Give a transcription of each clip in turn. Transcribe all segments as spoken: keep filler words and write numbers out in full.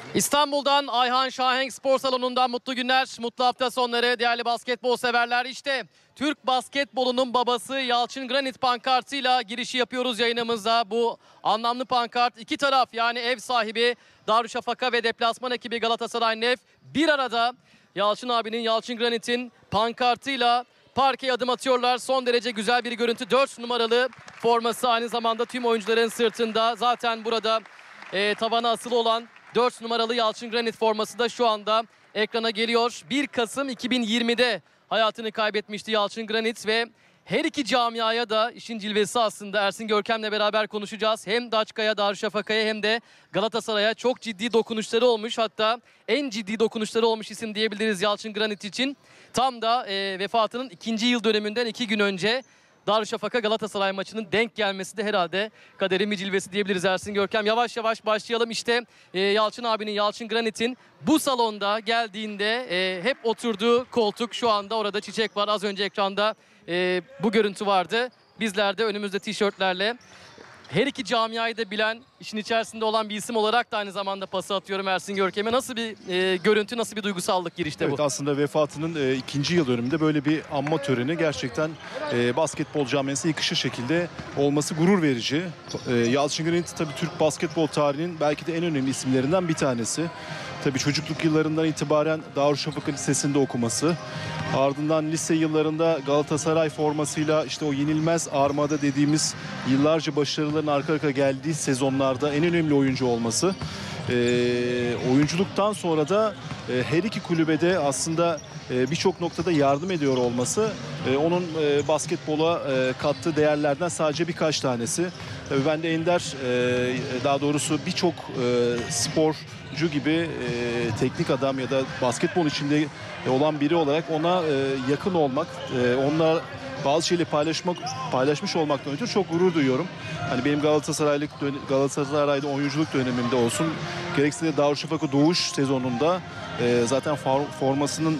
İstanbul'dan Ayhan Şahenk Spor Salonu'ndan mutlu günler, mutlu hafta sonları değerli basketbol severler. İşte Türk basketbolunun babası Yalçın Granit pankartıyla girişi yapıyoruz yayınımıza. Bu anlamlı pankart iki taraf, yani ev sahibi Darüşşafaka ve deplasman ekibi Galatasaray Nef bir arada Yalçın abinin, Yalçın Granit'in pankartıyla parkeye adım atıyorlar. Son derece güzel bir görüntü. dört numaralı forması aynı zamanda tüm oyuncuların sırtında. Zaten burada e, tabana asılı olan dört numaralı Yalçın Granit forması da şu anda ekrana geliyor. bir Kasım iki bin yirmide hayatını kaybetmişti Yalçın Granit ve her iki camiaya da işin cilvesi aslında. Ersin Görkem'le beraber konuşacağız. Hem Daçka'ya, Darüşşafaka'ya hem de Galatasaray'a çok ciddi dokunuşları olmuş. Hatta en ciddi dokunuşları olmuş isim diyebiliriz Yalçın Granit için. Tam da e, vefatının ikinci yıl dönümünden iki gün önce Darüşşafaka Galatasaray maçının denk gelmesi de herhalde kaderin bir cilvesi diyebiliriz Ersin Görkem. Yavaş yavaş başlayalım. İşte e, Yalçın abinin, Yalçın Granit'in bu salonda geldiğinde e, hep oturduğu koltuk, şu anda orada çiçek var. Az önce ekranda e, bu görüntü vardı. Bizler de önümüzde tişörtlerle her iki camiayı da bilen, işin içerisinde olan bir isim olarak da aynı zamanda pası atıyorum Ersin Görkem'e. Nasıl bir e, görüntü, nasıl bir duygusallık girişte evet, bu? Aslında vefatının e, ikinci yıl dönümünde böyle bir anma töreni gerçekten e, basketbol camiasına yakışır şekilde olması gurur verici. E, Yalçın Granit tabii Türk basketbol tarihinin belki de en önemli isimlerinden bir tanesi. Tabii çocukluk yıllarından itibaren Darüşşafaka Lisesi'nde okuması, ardından lise yıllarında Galatasaray formasıyla işte o yenilmez armada dediğimiz yıllarca başarıların arka arka geldiği sezonlarda en önemli oyuncu olması. E, oyunculuktan sonra da e, her iki kulübede aslında e, birçok noktada yardım ediyor olması e, onun e, basketbola e, kattığı değerlerden sadece birkaç tanesi. Tabii ben de ender, e, daha doğrusu birçok e, sporcu gibi e, teknik adam ya da basketbol içinde olan biri olarak ona e, yakın olmak, e, onunla bazı şeyleri paylaşmak, paylaşmış olmaktan ötürü çok gurur duyuyorum. Hani benim Galatasaraylık Galatasaray'da oyunculuk dönemimde olsun, gerekse de Darüşşafaka Doğuş sezonunda e, zaten formasının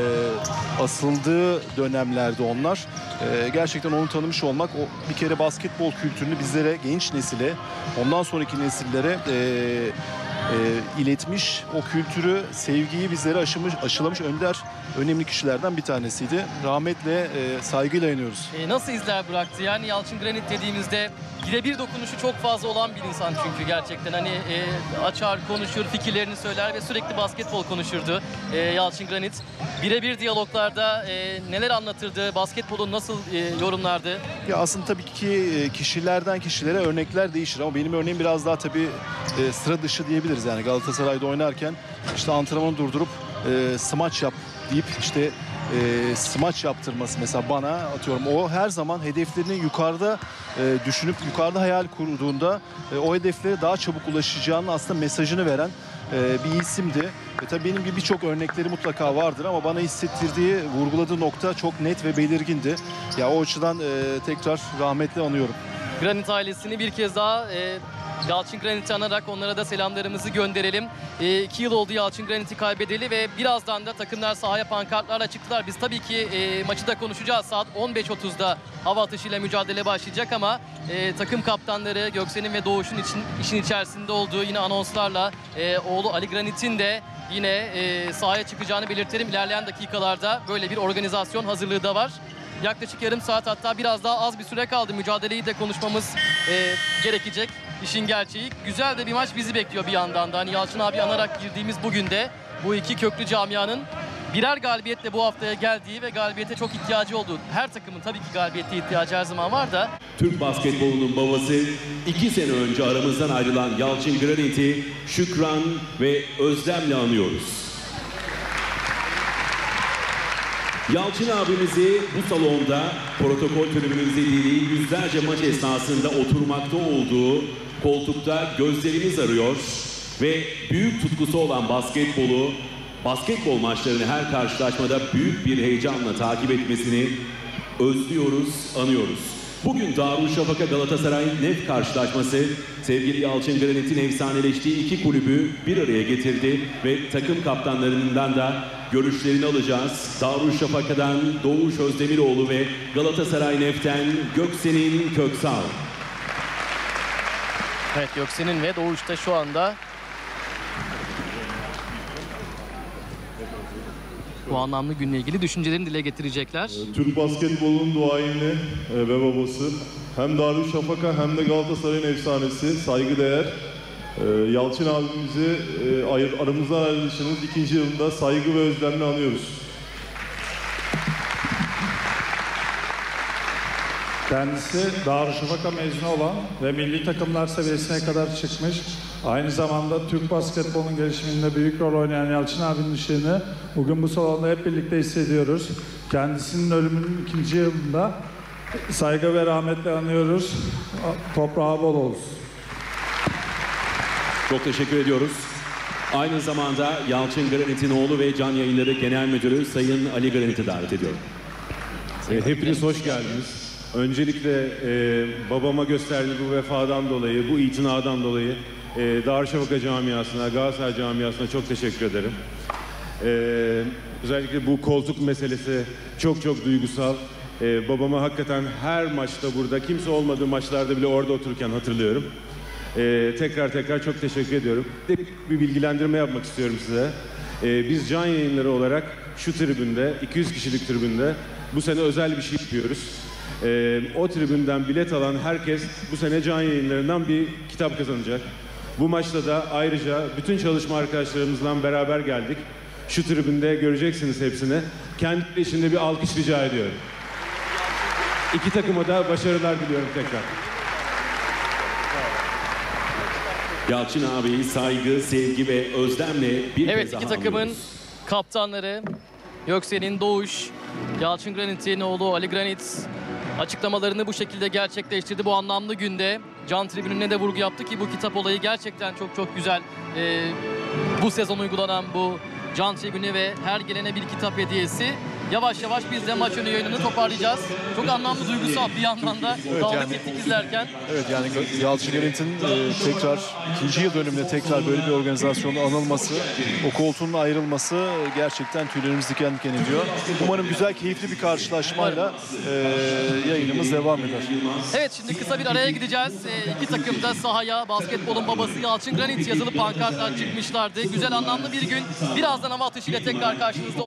e, asıldığı dönemlerde onlar. E, gerçekten onu tanımış olmak, o bir kere basketbol kültürünü bizlere, genç nesile, ondan sonraki nesillere e, e, iletmiş, o kültürü, sevgiyi bizlere aşımış, aşılamış önder, önemli kişilerden bir tanesiydi. Rahmetle, e, saygıyla anıyoruz. E, nasıl izler bıraktı? Yani Yalçın Granit dediğimizde birebir dokunuşu çok fazla olan bir insan çünkü gerçekten. Hani e, açar, konuşur, fikirlerini söyler ve sürekli basketbol konuşurdu e, Yalçın Granit. Birebir diyaloglarda e, neler anlatırdı, basketbolu nasıl e, yorumlardı? Ya aslında tabii ki kişilerden kişilere örnekler değişir ama benim örneğim biraz daha tabii e, sıra dışı diyebiliriz. Yani Galatasaray'da oynarken işte antrenmanı durdurup e, smaç yap deyip işte e, smaç yaptırması mesela bana, atıyorum, o her zaman hedeflerini yukarıda e, düşünüp yukarıda hayal kurduğunda e, o hedeflere daha çabuk ulaşacağını aslında mesajını veren e, bir isimdi. E, tabii benim gibi birçok örnekleri mutlaka vardır ama bana hissettirdiği, vurguladığı nokta çok net ve belirgindi. Ya o açıdan e, tekrar rahmetle anıyorum. Granit ailesini bir kez daha e, Yalçın Granit'i anarak onlara da selamlarımızı gönderelim. E, iki yıl oldu Yalçın Granit'i kaybedeli ve birazdan da takımlar sahaya pankartlarla çıktılar. Biz tabii ki e, maçı da konuşacağız. Saat on beş otuzda hava atışıyla mücadele başlayacak ama e, takım kaptanları Göksen'in ve Doğuş'un için, işin içerisinde olduğu yine anonslarla e, oğlu Ali Granit'in de yine e, sahaya çıkacağını belirtelim. İlerleyen dakikalarda böyle bir organizasyon hazırlığı da var. Yaklaşık yarım saat, hatta biraz daha az bir süre kaldı. Mücadeleyi de konuşmamız e, gerekecek. İşin gerçeği. Güzel de bir maç bizi bekliyor bir yandan da. Hani Yalçın abi anarak girdiğimiz bugün de bu iki köklü camianın birer galibiyetle bu haftaya geldiği ve galibiyete çok ihtiyacı olduğu. Her takımın tabii ki galibiyete ihtiyacı her zaman var da. Türk basketbolunun babası, iki sene önce aramızdan ayrılan Yalçın Granit'i şükran ve özlemle anıyoruz. Yalçın abimizi bu salonda protokol tribünümüzde değil, yüzlerce maç esnasında oturmakta olduğu koltukta gözlerimiz arıyor ve büyük tutkusu olan basketbolu, basketbol maçlarını her karşılaşmada büyük bir heyecanla takip etmesini özlüyoruz, anıyoruz. Bugün Darüşşafaka Galatasaray Nef karşılaşması sevgili Yalçın Granit'in efsaneleştiği iki kulübü bir araya getirdi ve takım kaptanlarından da görüşlerini alacağız. Darüşşafaka'dan Doğuş Özdemiroğlu ve Galatasaray Nef'ten Göksen'in Köksal. Evet, Göksen'in ve Doğuş'ta şu anda bu anlamlı günle ilgili düşüncelerini dile getirecekler. Türk basketbolunun duayeni e, ve babası. Hem Darüşşafaka hem de Galatasaray'ın efsanesi, saygıdeğer. E, Yalçın abimizi e, ayır- aramızdan ayrılışının ikinci yılında saygı ve özlemle anıyoruz. Kendisi Darüşşafaka mezunu olan ve milli takımlar seviyesine kadar çıkmış. Aynı zamanda Türk basketbolunun gelişiminde büyük rol oynayan Yalçın abinin ışığını bugün bu salonda hep birlikte hissediyoruz. Kendisinin ölümünün ikinci yılında saygı ve rahmetle anıyoruz. Toprağı bol olsun. Çok teşekkür ediyoruz. Aynı zamanda Yalçın Granit'in oğlu ve Can Yayınları Genel Müdürü Sayın Ali Granit'i davet ediyorum. E, Hepiniz hoş geldiniz. Öncelikle e, babama gösterdiği bu vefadan dolayı, bu itinadan dolayı e, Darüşşafaka camiasına, Galatasaray camiasına çok teşekkür ederim. E, özellikle bu koltuk meselesi çok çok duygusal. E, babama hakikaten her maçta burada, kimse olmadığı maçlarda bile orada otururken hatırlıyorum. E, tekrar tekrar çok teşekkür ediyorum. Bir bilgilendirme yapmak istiyorum size. E, biz Can Yayınları olarak şu tribünde, iki yüz kişilik tribünde bu sene özel bir şey yapıyoruz. Ee, o tribünden bilet alan herkes bu sene Can Yayınları'ndan bir kitap kazanacak. Bu maçta da ayrıca bütün çalışma arkadaşlarımızla beraber geldik. Şu tribünde göreceksiniz hepsini. Kendi içinde bir alkış rica ediyorum. İki takıma da başarılar diliyorum tekrar. Yalçın abi saygı, sevgi ve özlemle bir Evet, kez daha iki takımın anıyoruz. kaptanları Göksel'in Doğuş, Yalçın Granit'in oğlu Ali Granit açıklamalarını bu şekilde gerçekleştirdi bu anlamlı günde. Can tribününe de vurgu yaptı ki bu kitap olayı gerçekten çok çok güzel. Ee, bu sezon uygulanan bu Can tribünü ve her gelene bir kitap hediyesi. Yavaş yavaş biz de maç önü yayınını toparlayacağız. Çok anlamlı, duygusal bir yandan da Evet, dalga yani- gittik izlerken. Evet, yani Yalçın Granit'in e, tekrar ikinci yıl dönümünde tekrar böyle bir organizasyonda anılması, o koltuğun ayrılması gerçekten tüylerimiz diken diken ediyor. Umarım güzel, keyifli bir karşılaşmayla e, yayınımız devam eder. Evet, şimdi kısa bir araya gideceğiz. Ee, iki takım da sahaya basketbolun babası Yalçın Granit yazılı pankartlar çıkmışlardı. Güzel, anlamlı bir gün. Birazdan hava atışıyla tekrar karşınızda